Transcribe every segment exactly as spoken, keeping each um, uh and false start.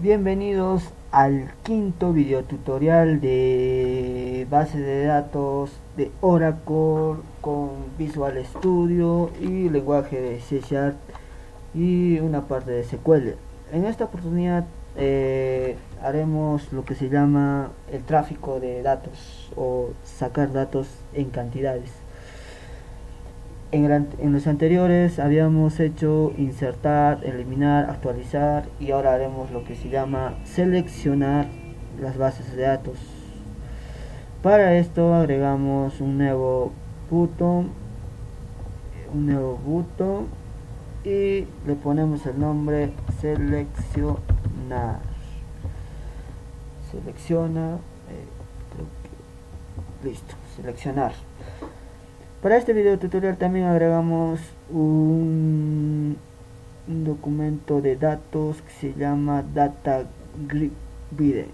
Bienvenidos al quinto video tutorial de base de datos de Oracle con Visual Studio y lenguaje de C Sharp y una parte de S Q L. En esta oportunidad eh, haremos lo que se llama el tráfico de datos o sacar datos en cantidades. En, el, en los anteriores habíamos hecho insertar, eliminar, actualizar y ahora haremos lo que se llama seleccionar las bases de datos. Para esto agregamos un nuevo botón, un nuevo botón y le ponemos el nombre seleccionar. Selecciona, eh, creo que, listo, seleccionar. Para este video tutorial también agregamos un, un documento de datos que se llama Data Grid.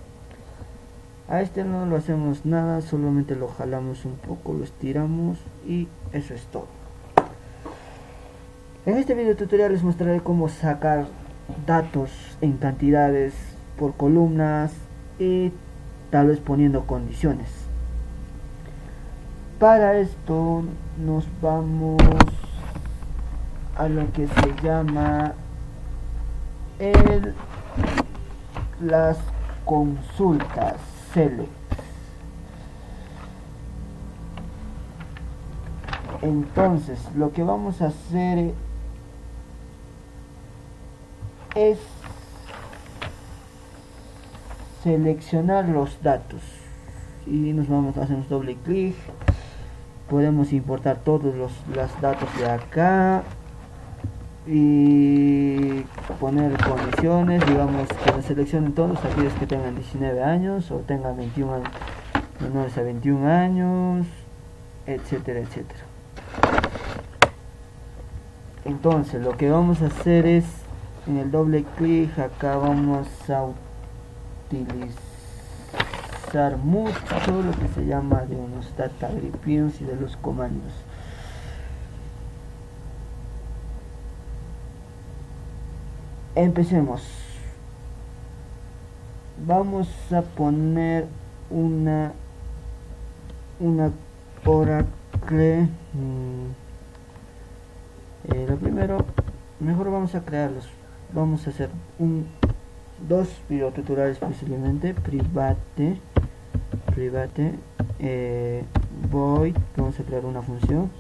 A este no lo hacemos nada, solamente lo jalamos un poco, lo estiramos y eso es todo. En este video tutorial les mostraré cómo sacar datos en cantidades por columnas y tal vez poniendo condiciones. Para esto nos vamos a lo que se llama el, las consultas select. Entonces lo que vamos a hacer es seleccionar los datos y nos vamos a hacer un doble clic. Podemos importar todos los, los datos de acá y poner condiciones, digamos que nos seleccionen todos aquellos que tengan diecinueve años o tengan veintiún años, menores a veintiún años, etcétera, etcétera. Entonces lo que vamos a hacer es, en el doble clic acá vamos a utilizar mucho lo que se llama de unos data grips y de los comandos. Empecemos. Vamos a poner una una Oracle. Hmm, eh, lo primero, mejor vamos a crearlos. Vamos a hacer un dos videotutoriales posiblemente. Private private eh, void, vamos a crear una función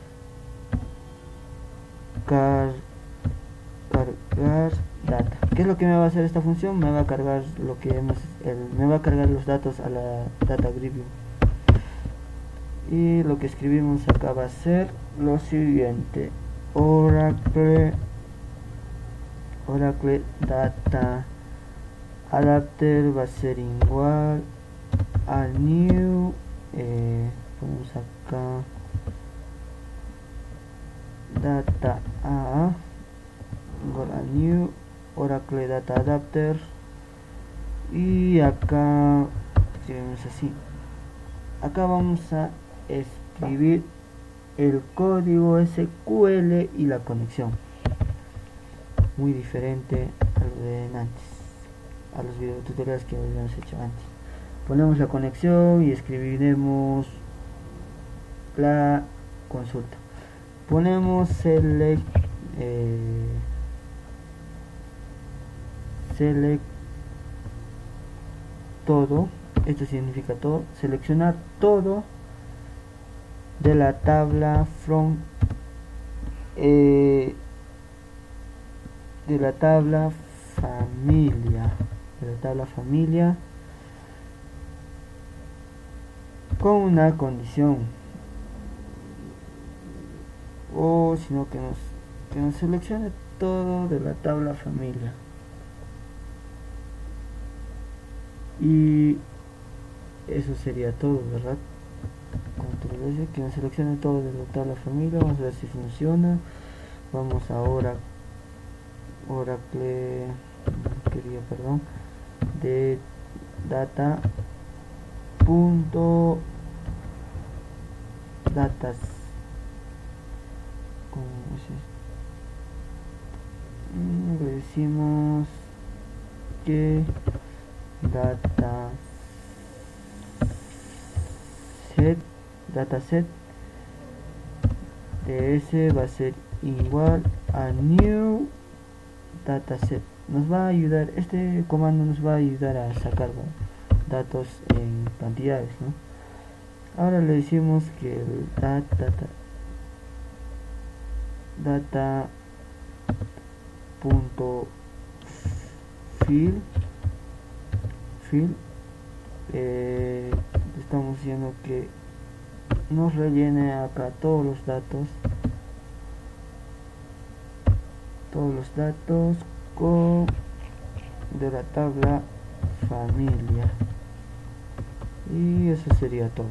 car, cargar data. ¿Qué es lo que me va a hacer esta función? Me va a cargar lo que hemos el, me va a cargar los datos a la data grid, y lo que escribimos acá va a ser lo siguiente: Oracle Oracle data adapter va a ser igual a new, eh, ponemos acá data a igual a new Oracle data adapter, y acá escribimos así. Acá vamos a escribir el código S Q L y la conexión, muy diferente a lo de antes, a los videotutoriales que habíamos hecho antes. Ponemos la conexión y escribiremos la consulta. Ponemos select eh, select todo. Esto significa todo, seleccionar todo de la tabla from eh, de la tabla familia de la tabla familia con una condición, o sino que nos que nos seleccione todo de la tabla familia, y eso sería todo, ¿verdad? Control S, que nos seleccione todo de la tabla familia. Vamos a ver si funciona. Vamos ahora Oracle quería perdón de data punto datas, ¿cómo es esto? Le decimos que data set dataset de ese va a ser igual a new dataset. Nos va a ayudar, este comando nos va a ayudar a sacar datos en cantidades, ¿no? Ahora le decimos que el data data, data punto fill fill eh, estamos diciendo que nos rellene acá todos los datos todos los datos con de la tabla familia, y eso sería todo.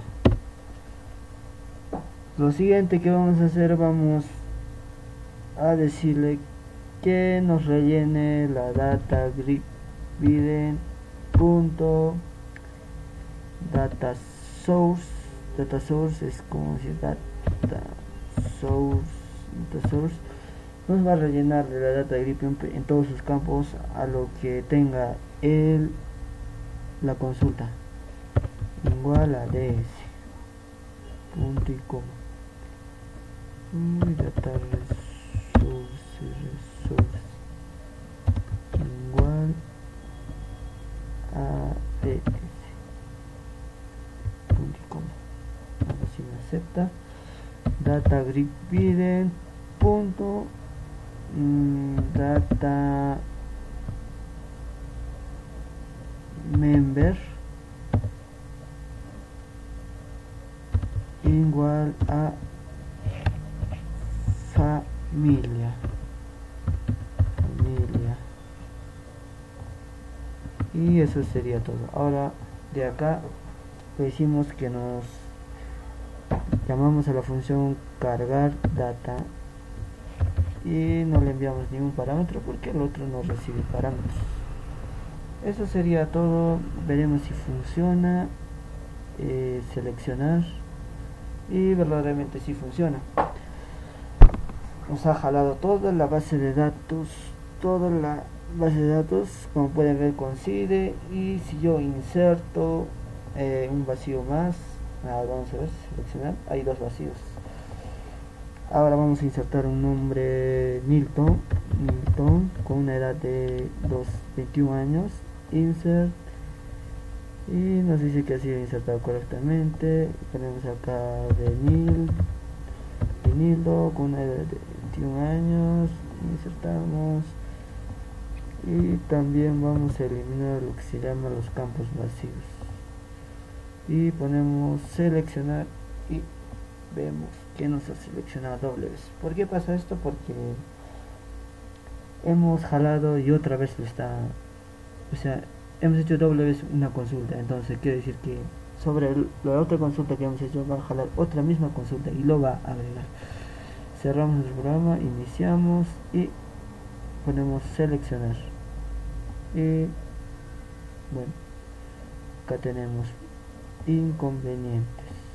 Lo siguiente que vamos a hacer, vamos a decirle que nos rellene la data grid biden punto data source. Data source es como si data source data source nos va a rellenar de la data grid en todos sus campos a lo que tenga el la consulta igual a ds punto y coma y data resource resource igual a ds punto y coma. Ahora si me acepta, data grid biden punto mm, data member igual a familia familia y eso sería todo. Ahora de acá le decimos que nos llamamos a la función cargar data y no le enviamos ningún parámetro porque el otro no recibe parámetros. Eso sería todo. Veremos si funciona. Eh, seleccionar y verdaderamente si funciona. Nos ha jalado toda la base de datos, toda la base de datos, como pueden ver coincide. Y si yo inserto eh, un vacío más, ahora vamos a ver, seleccionar, hay dos vacíos. Ahora vamos a insertar un nombre Milton, Milton con una edad de veintiún años, insert, y nos dice que ha sido insertado correctamente. Ponemos acá de Nil, de Nildo con una edad de veintiún años, insertamos, y también vamos a eliminar lo que se llama los campos vacíos y ponemos seleccionar y vemos que nos ha seleccionado doble vez. ¿Por qué pasa esto? Porque hemos jalado y otra vez lo está, o sea, hemos hecho doble vez una consulta. Entonces quiere decir que sobre el, la otra consulta que hemos hecho va a jalar otra misma consulta y lo va a agregar. Cerramos el programa, iniciamos y ponemos seleccionar, y bueno, acá tenemos inconvenientes.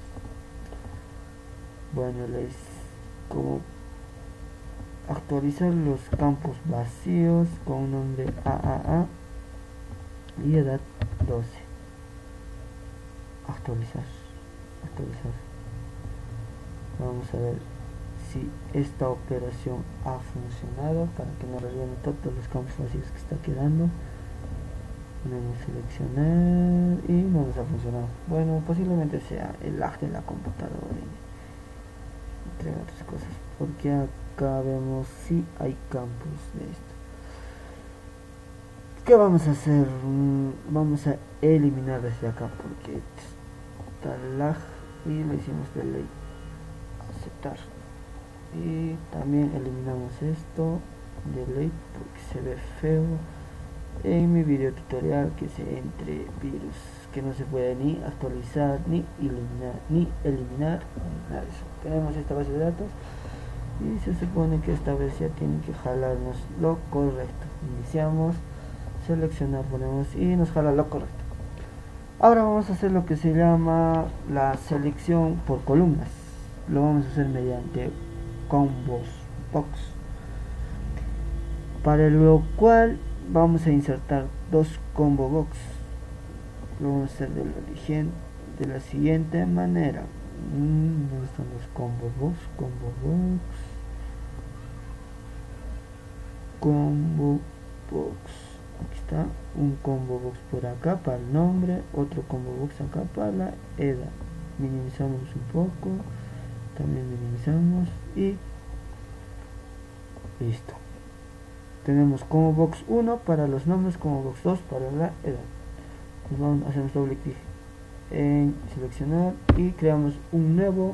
Bueno, les como actualizar los campos vacíos con nombre A A A y edad doce. Actualizar, actualizar. Vamos a ver si esta operación ha funcionado para que nos rellene todos los campos vacíos que está quedando. Ponemos seleccionar y no nos ha funcionado. Bueno, posiblemente sea el lag de la computadora, entre otras cosas, porque acá vemos si hay campos de esto. ¿Qué vamos a hacer? Vamos a eliminar desde acá porque está lag y le hicimos delete, aceptar, y también eliminamos esto, delete, porque se ve feo en mi video tutorial que se entre virus que no se puede ni actualizar ni eliminar ni eliminar ni nada de eso. Tenemos esta base de datos y se supone que esta vez ya tiene que jalarnos lo correcto. Iniciamos, seleccionar, ponemos y nos jala lo correcto. Ahora vamos a hacer lo que se llama la selección por columnas. Lo vamos a hacer mediante combos box, para lo cual vamos a insertar dos combo box. Lo vamos a hacer de la, de la siguiente manera. ¿Dónde están los combo box? Combo box. Combo box. Aquí está un combo box por acá para el nombre, otro combo box acá para la edad. Minimizamos un poco, también minimizamos y listo. Tenemos combo box uno para los nombres, combo box dos para la edad. Nos vamos, hacemos doble clic en seleccionar y creamos un nuevo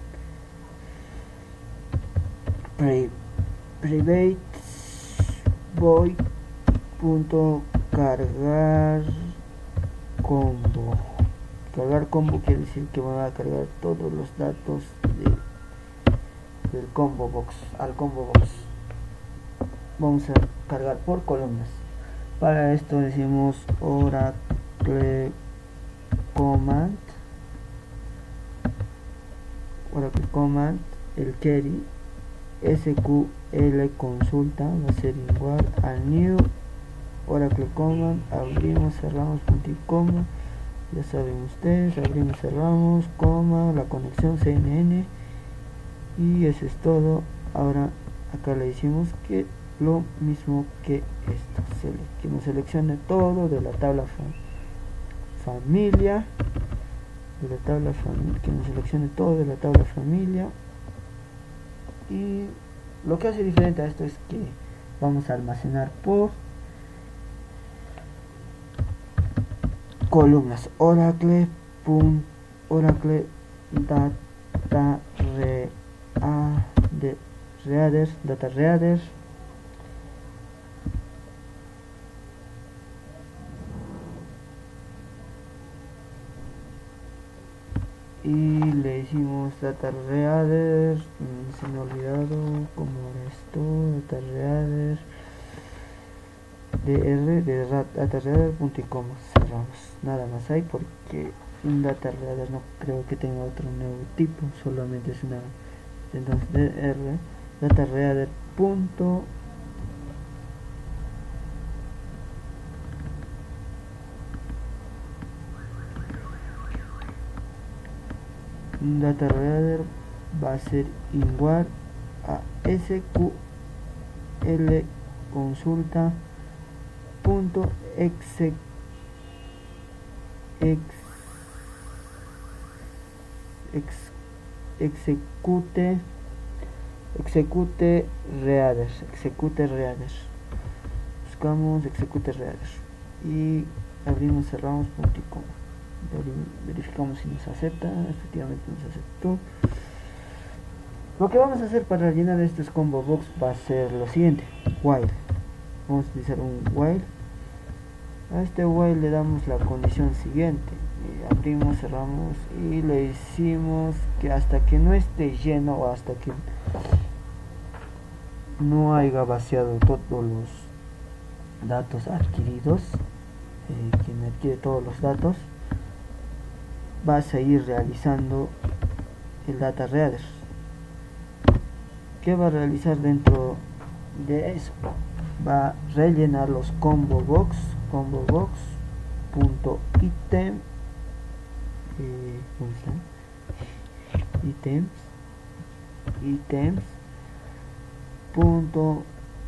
pre private void punto cargar combo. Cargar combo quiere decir que me va a cargar todos los datos de, del combo box al combo box. Vamos a cargar por columnas. Para esto decimos Oracle command Oracle command el query sql consulta va a ser igual a new Oracle command, abrimos, cerramos, punto y coma, ya saben ustedes, abrimos, cerramos, coma, la conexión C N N y eso es todo. Ahora acá le decimos que lo mismo que esto, que nos seleccione todo de la tabla fa familia, de la tabla familia, que nos seleccione todo de la tabla familia. Y lo que hace diferente a esto es que vamos a almacenar por columnas. Oracle Oracle data re, a, de, reader data reader y le decimos data reader, se me ha olvidado cómo era esto, data reader dr de data reader punto y coma, cerramos, nada más hay porque un data reader no creo que tenga otro nuevo tipo, solamente es una, entonces dr data reader punto data reader va a ser igual a sql consulta punto exe, ex, ex, execute execute reader execute reader buscamos execute reader y abrimos, cerramos, punto y coma, verificamos si nos acepta, efectivamente nos aceptó. Lo que vamos a hacer para rellenar estos combo box va a ser lo siguiente: while. Vamos a utilizar un while. A este while le damos la condición siguiente, y abrimos, cerramos y le decimos que hasta que no esté lleno o hasta que no haya vaciado todos los datos adquiridos, eh, quien adquiere todos los datos va a seguir realizando el data reader. ¿Qué va a realizar dentro de eso? Va a rellenar los combo box combo box punto item eh, ¿dónde está? items items punto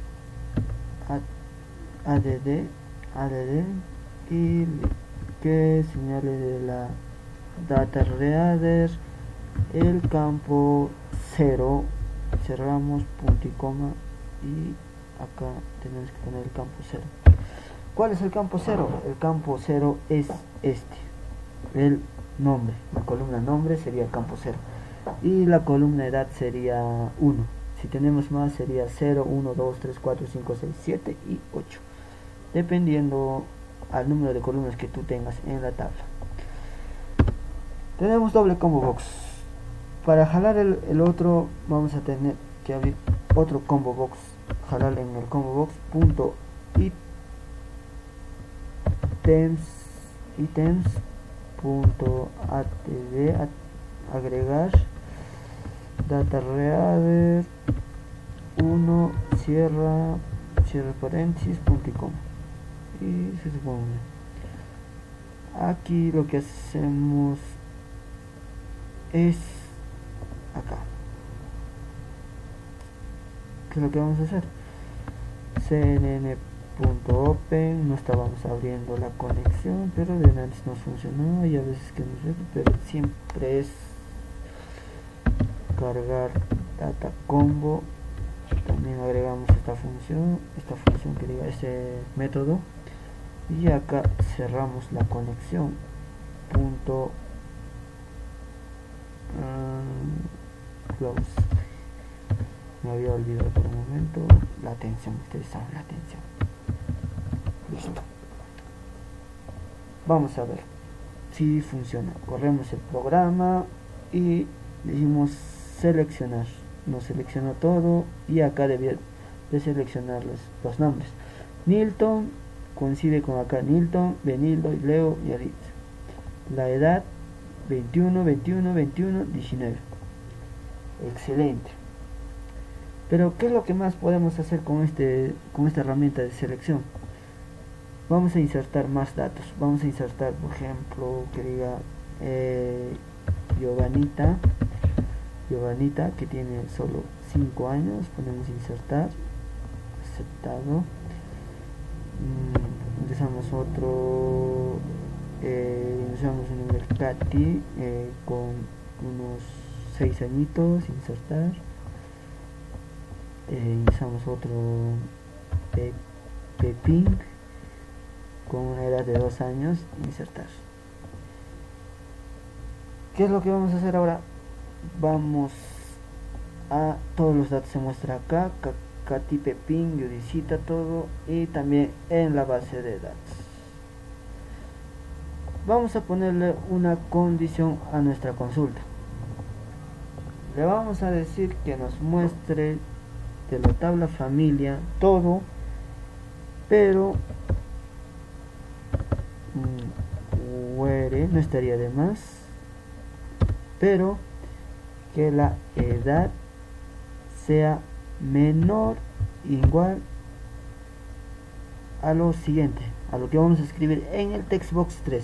add add y que señale de la data reader el campo cero, cerramos, punto y coma, y acá tenemos que poner el campo cero. ¿Cuál es el campo cero? El campo cero es este, el nombre, la columna nombre sería el campo cero y la columna edad sería uno. Si tenemos más sería cero, uno, dos, tres, cuatro, cinco, seis, siete y ocho, dependiendo al número de columnas que tú tengas en la tabla. Tenemos doble combo box. Para jalar el, el otro vamos a tener que abrir otro combo box, jalar en el combo box punto items items punto add, agregar data reader uno, cierra cierra paréntesis, punto y coma. y se supone aquí lo que hacemos es acá. ¿Qué es lo que vamos a hacer? cnn.open, no estábamos abriendo la conexión, pero de antes nos funcionó y a veces que nos ve, pero siempre es cargar data combo. También agregamos esta función, esta función que diga este método, y acá cerramos la conexión. Punto um, close. Me había olvidado por un momento la atención, ustedes saben la atención. Listo. Vamos a ver si funciona. Corremos el programa y decimos seleccionar. Nos selecciona todo y acá debía de seleccionar los, los nombres. Nilton coincide con acá. Nilton, Benildo, Leo y Aritz. La edad veintiuno, veintiuno, veintiuno, diecinueve. Excelente. Pero ¿qué es lo que más podemos hacer con este con esta herramienta de selección? Vamos a insertar más datos. Vamos a insertar, por ejemplo, que diga eh, Giovanita, Giovanita, que tiene solo cinco años. Ponemos insertar, aceptado. Mm, ingresamos otro, eh, ingresamos un nombre Katy, eh, con unos seis añitos, insertar. Eh, ingresamos otro Pe Pepín con una edad de dos años, insertar. ¿Qué es lo que vamos a hacer ahora? Vamos a todos los datos se muestra acá, Katy, Pepín, Judicita, todo, y también en la base de datos. Vamos a ponerle una condición a nuestra consulta. Le vamos a decir que nos muestre de la tabla familia todo, pero mmm, where no estaría de más, pero que la edad sea menor igual a lo siguiente, a lo que vamos a escribir en el textbox tres.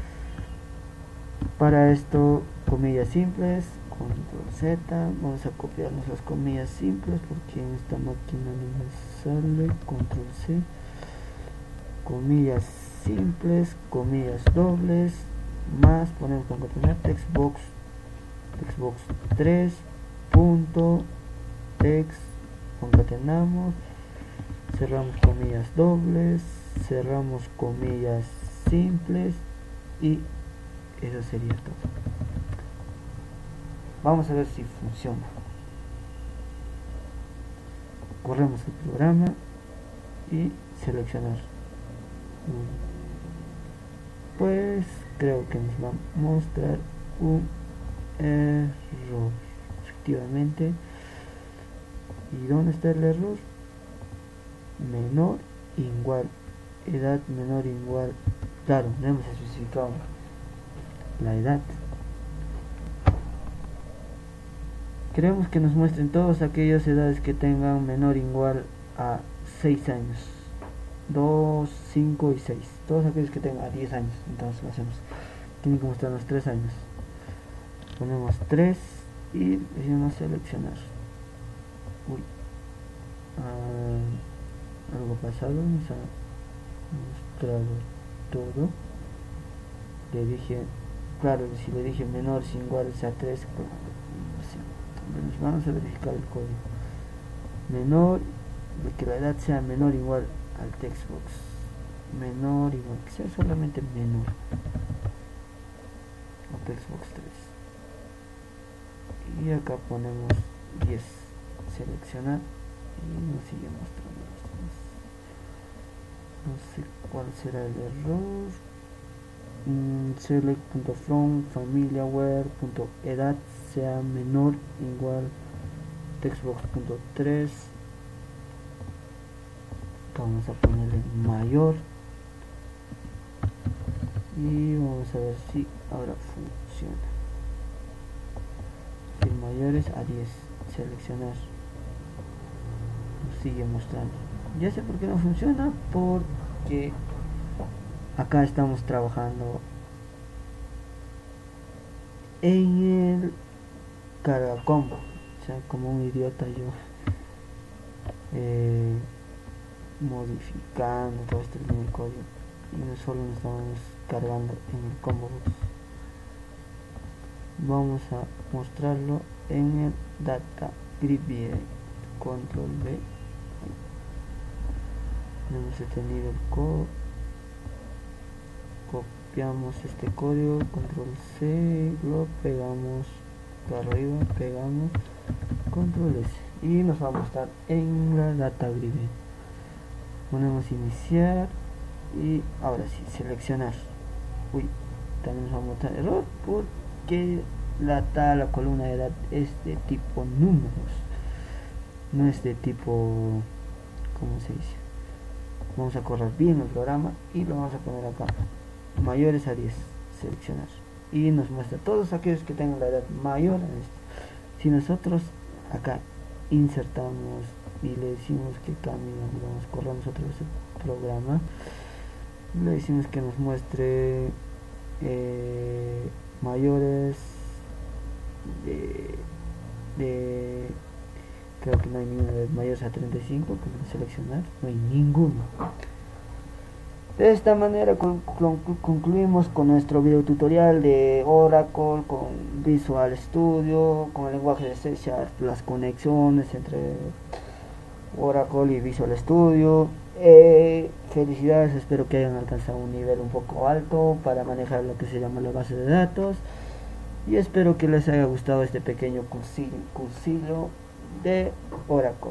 Para esto, comillas simples, control Z, vamos a copiarnos las comillas simples porque en esta máquina no me sale, control C, comillas simples, comillas dobles, más, ponemos concatenar textbox, textbox tres punto text, concatenamos, cerramos comillas dobles, cerramos comillas simples y eso sería todo. Vamos a ver si funciona. Corremos el programa y seleccionar. Pues creo que nos va a mostrar un error. Efectivamente. ¿Y dónde está el error? Menor igual, edad menor igual. Claro, no hemos especificado la edad. Queremos que nos muestren todas aquellas edades que tengan menor igual a seis años. dos, cinco y seis. Todos aquellos que tengan a diez años. Entonces lo hacemos. Tienen que mostrarnos tres años. Ponemos tres y decimos seleccionar. Uy. Ah, algo pasado. Nos ha mostrado todo. Le dije, claro, si le dije menores iguales a tres, pues, vamos a verificar el código. Menor, de que la edad sea menor o igual al textbox. Menor igual, que sea solamente menor. O textbox tres. Y acá ponemos diez. Seleccionar y nos sigue mostrando. No sé cuál será el error. Mm, select.from familiaware.edad sea menor igual textbox.tres. Vamos a ponerle mayor y vamos a ver si ahora funciona. El mayor es a diez. Seleccionar, nos sigue mostrando. Ya sé por qué no funciona, porque acá estamos trabajando en el carga combo, o sea, como un idiota yo eh, modificando todo este mismo código, y no solo nos estamos cargando en el combo box. Vamos a mostrarlo en el data grid view, control B, hemos detenido el código, copiamos este código, control C, lo pegamos para arriba, pegamos, control S, y nos va a mostrar en la data grid. Ponemos iniciar y ahora sí, seleccionar. Uy, también nos va a mostrar error porque la tabla, la columna de edad es de tipo números, no es de tipo, ¿cómo se dice? Vamos a correr bien el programa y lo vamos a poner acá, mayores a diez, seleccionar, y nos muestra todos aquellos que tengan la edad mayor a esto. Si nosotros acá insertamos y le decimos que cambie, vamos, corramos otra vez el programa, le decimos que nos muestre eh, mayores de, de creo que no hay ninguno de mayores a treinta y cinco, que vamos a seleccionar, no hay ninguno. De esta manera concluimos con nuestro video tutorial de Oracle con Visual Studio, con el lenguaje de C Sharp, las conexiones entre Oracle y Visual Studio. Eh, felicidades, espero que hayan alcanzado un nivel un poco alto para manejar lo que se llama la base de datos, y espero que les haya gustado este pequeño cursillo, cursillo de Oracle.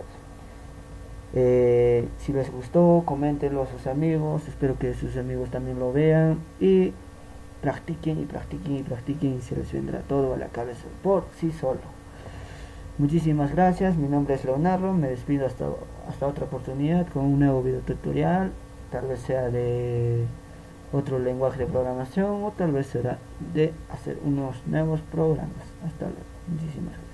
Eh, si les gustó, coméntenlo a sus amigos, espero que sus amigos también lo vean, y practiquen y practiquen y practiquen, y se les vendrá todo a la cabeza por sí solo. Muchísimas gracias, mi nombre es Leonardo, me despido hasta, hasta otra oportunidad con un nuevo video tutorial, tal vez sea de otro lenguaje de programación o tal vez será de hacer unos nuevos programas. Hasta luego, muchísimas gracias.